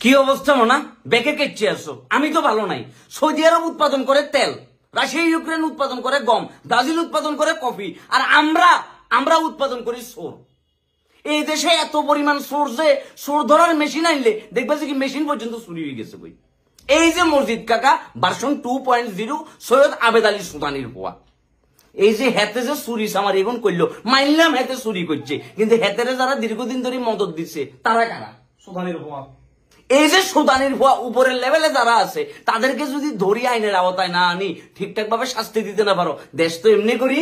কি অবস্থা মনা বেকে কেটে আসো? আমি তো ভালো নাই। সৌদি আরব উৎপাদন করে তেল, রাশিয়া ইউক্রেন উৎপাদন করে গম, ব্রাজিল উৎপাদন করে কফি, আর আমরা উৎপাদন করি সোর। এই দেশে এত পরিমাণ সোর যে সোর ধরার মেশিন আনলে দেখবা যে কি মেশিন পর্যন্ত চুরি হয়ে গেছে বই। এই যে মসজিদ কাকা ভার্সন 2.0 সৈয়দ আবেদ আলী সুদানির পোয়া, এই যে হেতে যে চুরি আমার এখন করলো, মানলাম হেতে চুরি করছে, কিন্তু হেতেরে যারা দীর্ঘদিন ধরে মদত দিচ্ছে তারা কারা? সুদানির পোয়া। এই যে সুদানির ভুয়া উপরের লেভেলে যারা আছে তাদেরকে যদি ধরি আইনের আওতায় না আনি, ঠিকঠাক ভাবে শাস্তি দিতে না পারো, দেশ তো এমনি করি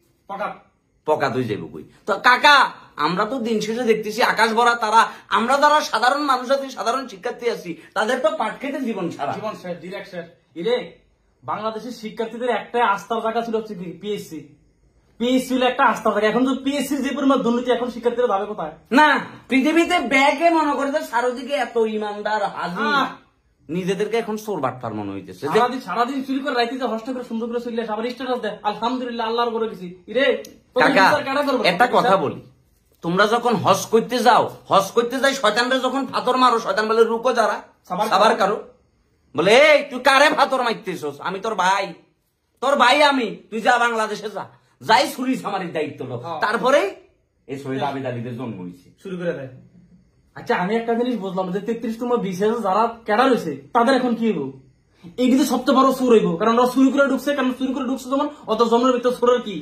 পকাত হয়ে যাবে কই। তো কাকা আমরা তো দিন শেষে দেখতেছি আকাশ ভরা তারা, আমরা যারা সাধারণ মানুষ আছি, সাধারণ শিক্ষার্থী আছি, তাদের তো পাট খেতে জীবন সারা। জীবন শেষ, ডিরেক্ট শেষ। ইরে বাংলাদেশের শিক্ষার্থীদের একটা আস্থার জায়গা ছিল হচ্ছে পিএসসি। পিএসসি হলো একটা আস্থার জায়গা। এখন তো পিএসসি যে পরিমাণ দুর্নীতি, এখন শিক্ষার্থীরা ভাবে কোথায়? না পৃথিবীতে ব্যাগে মনে করে যে চারদিকে এত ইমানদার হাজি, নিজেদেরকে এখন চোর বাটপার মনে হইতেছে। সারাদিন চুরি করে রাইতে হস্ত করে সুন্দর করে চলে আসে, আবার স্ট্যাটাস দেয় আলহামদুলিল্লাহ আল্লাহর করে গেছি। ইরে কাকা একটা কথা বলি, তোমরা যখন হজ করতে যাই শয়তানরা যখন ফাতর মারো, শয়তান বলে রুকো যারা সাবার কারো, বলে এই তুই কারে ফাতর মারতেছস? আমি তোর ভাই আমি, তুই যা বাংলাদেশে যাই ছুরি সামারির দায়িত্ব লো। তারপরে এই সৈয়দ আবেদ আলীদের জন্ম হয়েছে, শুরু করে দেয়। আচ্ছা আমি একটা জিনিস বুঝলাম যে 33তম বিশেষ যারা ক্যাডার হয়েছে তাদের এখন কি হইব? এই কিন্তু সবচেয়ে বড় চোর হইব, কারণ ওরা চুরি করে ঢুকছে। কারণ চুরি করে ঢুকছে যেমন অত জন্মের ভিতর চোরের কি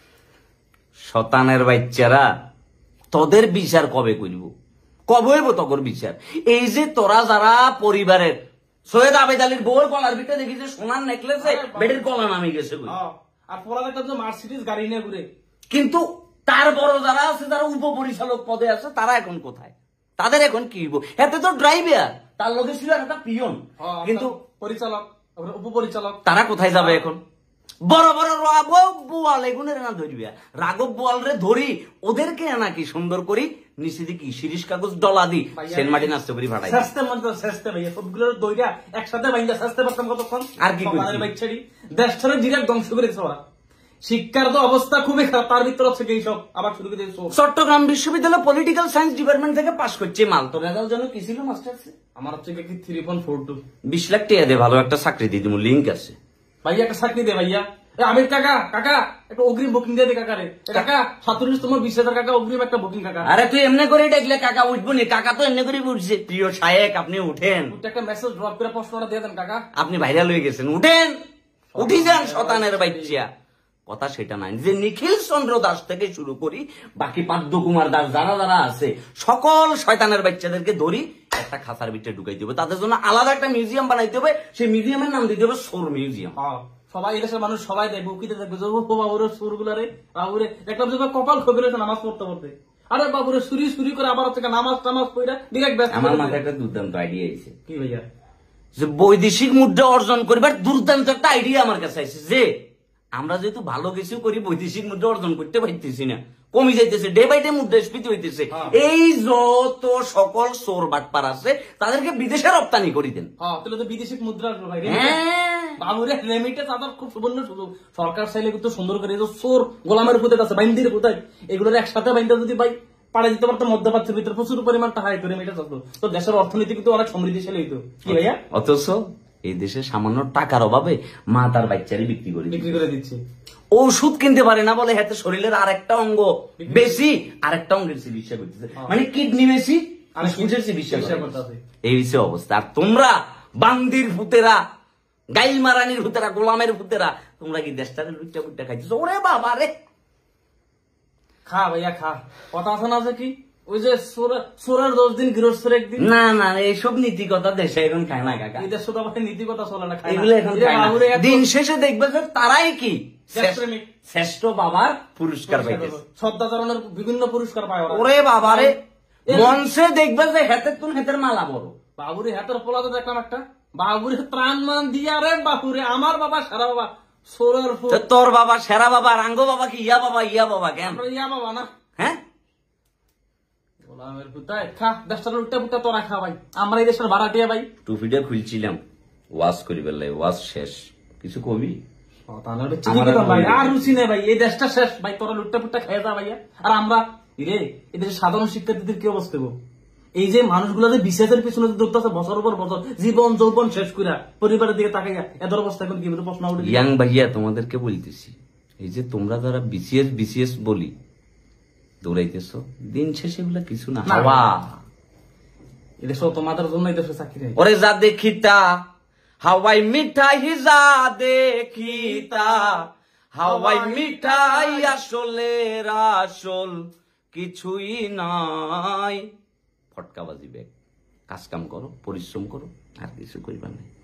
শতানের বাচ্চারা, তোদের বিচার কবে করব? কবে হইব তকর বিচার? এই যে তোরা যারা পরিবারের সৈয়দ আবেদ আলীর বউর গলার ভিতরে দেখি যে সোনার নেকলেসে বেডের গলা নামে গেছে, আর পড়া দেখলাম মার্সিডিজ গাড়ি নিয়ে ঘুরে। কিন্তু তার বড় যারা আছে, যারা উপপরিচালক পদে আছে, তারা এখন কোথায়? তাদের এখন কি হইব? এতে তো ড্রাইভার, তার লোকে ছিল একটা পিয়ন, কিন্তু পরিচালক উপপরিচালক, তারা কোথায় যাবে এখন? বড় বড় রাঘব বোয়াল এগুনের না ধরবে, রাঘব বোয়াল রে ধরি ওদেরকে নাকি সুন্দর করি নিচে দিকে শিরিষ কাগজ ডলা দি সেন্ট মার্টিন আসতে পারি ভাড়াই ভাইয়া সবগুলোর দইরা একসাথে বাইন্দা শাস্তে পারতাম কতক্ষণ। আর কি দেশ ছেড়ে ডিরেক্ট ধ্বংস করেছে ওরা। শিক্ষার তো অবস্থা খুবই খারাপ, তার ভিতরে হচ্ছে এইসব আবার শুরু করে চট্টগ্রাম বিশ্ববিদ্যালয় পলিটিক্যাল সায়েন্স ডিপার্টমেন্ট থেকে পাশ করছে মাল। তোর রেজাল্ট যেন কি ছিল মাস্টার? আমার হচ্ছে 3.42। 20 লাখ টাকা দে, ভালো একটা চাকরি দিয়ে দিব, লিঙ্ক আছে ভাইয়া, একটা চাকরি দে ভাইয়া। আমির কাকা একটা অগ্রিম বুকিং দিয়ে দে কাকা রে। কাকা 47তম 20,000 কাকা অগ্রিম একটা বুকিং কাকা। আরে তুই এমনি করে ডাকলে কাকা উঠবো নি? কাকা তো এমনি করে উঠছে। প্রিয় সাহেব আপনি উঠেন, একটা মেসেজ ড্রপ করে প্রশ্নটা দিয়ে দেন কাকা। আপনি ভাইরাল হয়ে গেছেন, উঠেন, উঠি যান শতানের বাচ্চা। কথা সেটা নাই যে নিখিল চন্দ্র দাস থেকে শুরু করি বাকি পাদ্য কুমার দাস যারা আছে সকল শয়তানের বাচ্চাদেরকে ধরি একটা খাঁচার ভিতরে ঢুকাই দেবে। তাদের জন্য আলাদা একটা মিউজিয়াম বানাইতে হবে, সেই মিউজিয়ামের নাম দিতে হবে সোর মিউজিয়াম। সবাই এদেশের মানুষ সবাই দেখবে, উকিতে দেখবে যে বাবুরের সুর গুলারে, বাবুরে দেখলাম যে কপাল খবরে নামাজ পড়তে আরে বাবুরে চুরি করে আবার হচ্ছে নামাজ পড়া ডিরেক্ট ব্যস্ত। আমার মাথায় একটা দুর্দান্ত আইডিয়া আছে। কি ভাইয়া? যে বৈদেশিক মুদ্রা অর্জন করবার দুর্দান্ত একটা আইডিয়া আমার কাছে আছে, যে আমরা যেহেতু ভালো কিছু করি বৈদেশিক মুদ্রা অর্জন করতে পারতেছি না, কমে যাইতেছে, ডে বাই ডে মুদ্রাস্ফীতি হইতেছে, এই যত সকল চোর বাটপার আছে তাদেরকে বিদেশে রপ্তানি করে দেন। তাহলে তো বিদেশি মুদ্রা বাবুরে রেমিটে তাদের খুব সুবর্ণ সুযোগ। সরকার চাইলে কিন্তু সুন্দর করে চোর গোলামের কোথায় আছে, বাইন্দির কোথায়, এগুলোর একসাথে বাইন্দা যদি ভাই পাড়া দিতে পারতো মধ্যপ্রাচ্যের ভিতরে প্রচুর পরিমাণ টাকা হইতো, রেমিটে থাকতো, তো দেশের অর্থনীতি কিন্তু অনেক সমৃদ্ধিশালী হইতো। কি ভাইয়া? অথচ এই দেশে সামান্য টাকার অভাবে মা তার বাচ্চারই বিক্রি করে দিচ্ছে। ওষুধ কিনতে পারে না বলে হাতে শরীরের আরেকটা অঙ্গ বেশি, আরেকটা অঙ্গের চিকিৎসা করতেছে, মানে কিডনি বেশি আর ফুটের চিকিৎসা করতেছে। এই হচ্ছে অবস্থা। আর তোমরা বান্দির ভূতেরা, গাইল মারানির ভূতেরা, গোলামের ভূতেরা, তোমরা কি দেশটারে লুচ্চা কুট্টা খাইতেছো? ওরে বাবা রে, খা ভাইয়া খা। কথা আছে না যে কি ওই যে সোরের 10 দিন গৃহস্থের একদিন। না না এইসব নীতি কথা দেশে এখন খায় না কাকা, এই দেশে তো আবার নীতি কথা চলে না, এগুলো এখন দিন শেষে দেখবে যে তারাই কি শ্রেষ্ঠ বাবার পুরস্কার পাইতেছে, শ্রদ্ধাচরণের বিভিন্ন পুরস্কার পায় ওরা। ওরে বাবারে, মঞ্চে দেখবে যে হেতের তুন হেতের মালা বড়, বাবুরে হাতের পোলাতে দেখলাম একটা, বাবুরে ত্রাণ মান দিয়া রে বাবুরে, আমার বাবা সারা বাবা সোরের। তোর বাবা সেরা বাবা, রাঙ্গ বাবা কি ইয়া বাবা কেন? ইয়া বাবা না, হ্যাঁ গোলামের কোথায় খা, দেশটা লুটটা পুটটা তোরা খা ভাই, আমরা এই দেশের ভাড়াটিয়া ভাই। টুপিটা খুলছিলাম, ওয়াজ করি বেলায়, ওয়াজ শেষ, কিছু কবি আর রুচি নেই ভাই, এই দেশটা শেষ ভাই, তোরা লুটটা পুটটা খেয়ে যা ভাইয়া। আর আমরা রে এই দেশের সাধারণ শিক্ষার্থীদের কি অবস্থা? এই যে মানুষগুলো যে বিশেষের পিছনে দৌড়তেছে বছর পর বছর, জীবন যৌবন শেষ করে পরিবারের দিকে তাকাইয়া এদের অবস্থা এখন কি প্রশ্ন উঠে? ইয়াং ভাইয়া তোমাদেরকে বলতেছি, এই যে তোমরা যারা বিসিএস বিসিএস বলি দৌড়াইতেছ, দিন শেষে এগুলা কিছু না, না। হাওয়া। এদেশে তোমাদের জন্য এই দেশে চাকরি নেই। ওরে যা দেখিতা হাওয়াই মিঠাই, যা দেখিতা হাওয়াই মিঠাই, আসলে আসল কিছুই নাই। ফটকা বাজিবে, কাজ কাম করো, পরিশ্রম করো, আর কিছু করিবার নাই।